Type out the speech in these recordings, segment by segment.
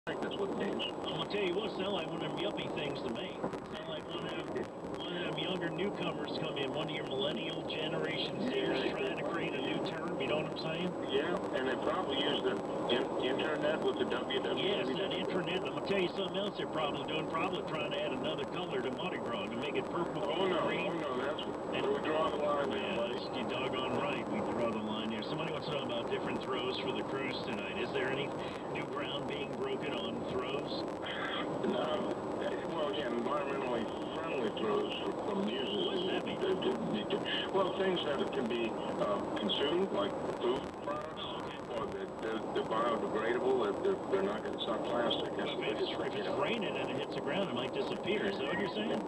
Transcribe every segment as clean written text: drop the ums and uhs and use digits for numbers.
That's what it means. I'm gonna tell you what, sound like one of them yuppie things to me. Sound like one of them younger newcomers come in, one of your millennial generation Zers trying to create a new term, you know what I'm saying? Yeah, and they probably use the internet with the www. Yes, that internet. I'm gonna tell you something else they're probably doing, probably trying to add another color to Mardi Gras to make it purple. Oh no, green. oh no, that's where we draw the line there, buddy. Yes, you're doggone right, we draw the line there. Somebody wants to know about different throws for the cruise tonight. Is there any new ground being broken on throws? No, well, yeah, environmentally friendly throws from users. What does that mean? Well, things that can be consumed, like food products, or they're biodegradable, they're not going to suck plastic. If it's raining and it hits the ground, it might disappear. Is that what you're saying?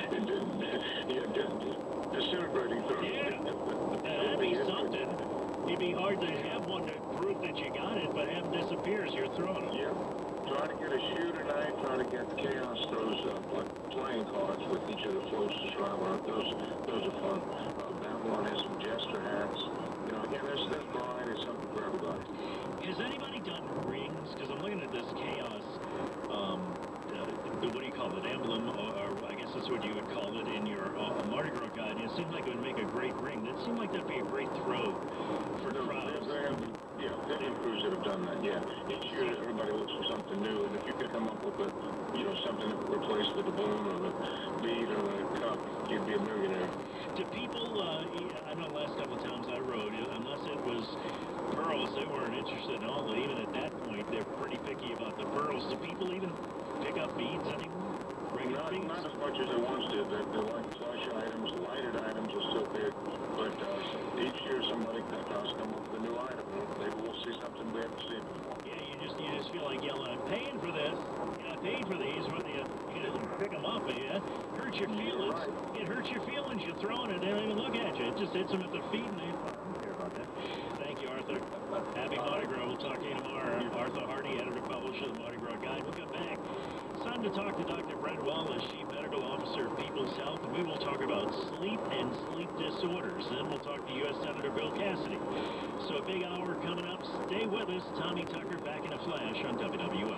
Disintegrating throws. Yeah, that'd be something. It'd be hard to have one to prove that you got it, but have them disappear as you're throwing them. Yeah. Try to get a shoe tonight, try to get chaos throws like playing cards with each of the floats to try out. Those are fun. That one has some jester hats. You know, again, there's variety, something for everybody. Has anybody done rings? Because I'm looking at this chaos, what do you call it, emblem, or I guess that's what you would call it in your Mardi Gras guide. It seems like it would make a great ring. That seemed like that'd be a great throw for crowds. Yeah, there are crews that have done that, yeah. Each year, everybody looks for something new, and if you could come up with something that would replace the doubloon or the bead or the cup, you'd be a millionaire. Do people, I know the last couple of times I rode, unless it was pearls, they weren't interested at all. Even at that point, they're pretty picky about the pearls. Do people even pick up beads anymore? Not as much as they once did. They're like flush items, lighted items are still big, but each year somebody comes up with a new item. Maybe we'll see something we haven't seen before. Yeah, you just feel like yelling, I'm paying for this. I paid for these. Whether you pick them up, it hurts your feelings. Right. It hurts your feelings. You're throwing it, they don't even look at you. It just hits them at the feet, and they don't care about that. Thank you, Arthur. Happy Mardi Gras. We'll talk to you tomorrow. Arthur Hardy, editor-publisher of the Mardi Gras Guide. We'll come back. It's time to talk to Dr. Brent Wallace, Chief Medical Officer of People's Health, and we will talk about sleep and sleep disorders. Then we'll talk to U.S. Senator Bill Cassidy. So a big hour coming up. Stay with us. Tommy Tucker back in a flash on WWL.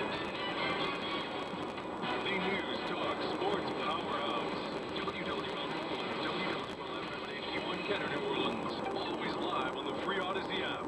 The News Talk Sports Powerhouse. WWL FM and HD1 Kenner, New Orleans. Always live on the free Odyssey app.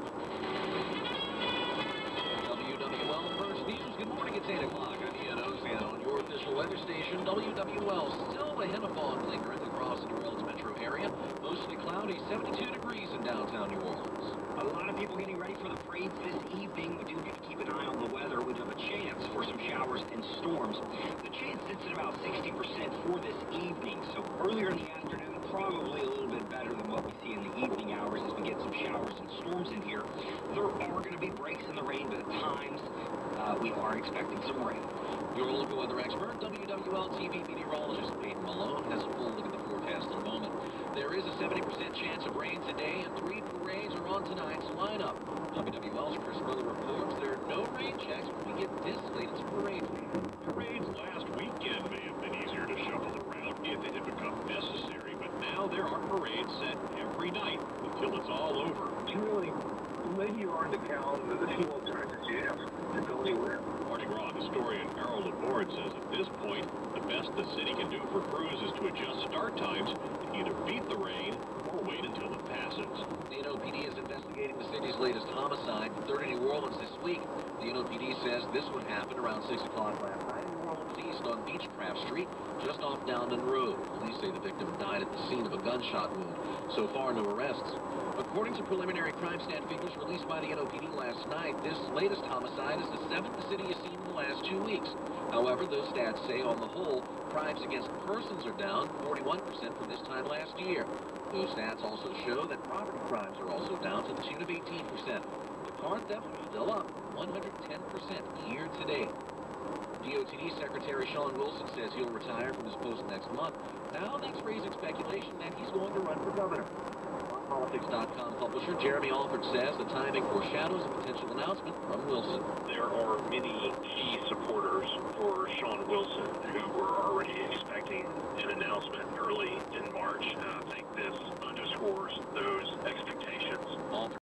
WWL First News. Good morning. It's 8 o'clock. I'm Ian Ozian on your official weather station, WWL. Still a hint of fog lingering across the New Orleans metro area. Mostly cloudy, 72 degrees in downtown New Orleans. A lot of people getting ready for the parades this evening. We do need to keep an eye on the weather. We have a chance for some showers and storms. The chance sits at about 60% for this evening. So earlier in the afternoon, probably a little bit better than what we see in the evening hours as we get some showers and storms in here. There are going to be breaks in the rain, but at times we are expecting some rain. Your local weather expert, WWL TV meteorologist Peyton Malone, has a full look at the forecast in a moment. There is a 70% chance of rain today, and 3 parades are on tonight's lineup. WWL's Chris Miller reports there are no rain checks when we get this latest parade. Parades last weekend may have been easier to shuffle around if it had become necessary, but now there are parades set every night until it's all over. Really, when you are in the calendar, the few alternatives you have to go anywhere. Mardi Gras historian Errol Laborde says at this point, the best the city can do for crews is to adjust start times and either beat the rain or wait until it passes. The NOPD is investigating the city's latest homicide. 30 New Orleans this week. The NOPD says this would happen around 6 o'clock last night in New Orleans East on Beechcraft Street, just off Downton Road. Police say the victim died at the scene of a gunshot wound. So far, no arrests. According to preliminary crime stat figures released by the NOPD last night, this latest homicide is the 7th the city has seen in the last 2 weeks. However, those stats say, on the whole, crimes against persons are down 41% from this time last year. Those stats also show that property crimes are also down to the tune of 18%. The car theft is still up 110% year to date. DOTD Secretary Sean Wilson says he'll retire from his post next month. Now that's raising speculation that he's going to run for governor. Politics.com publisher Jeremy Alford says the timing foreshadows a potential announcement from Wilson. There are many key supporters for Sean Wilson who were already expecting an announcement early in March. I think this underscores those expectations.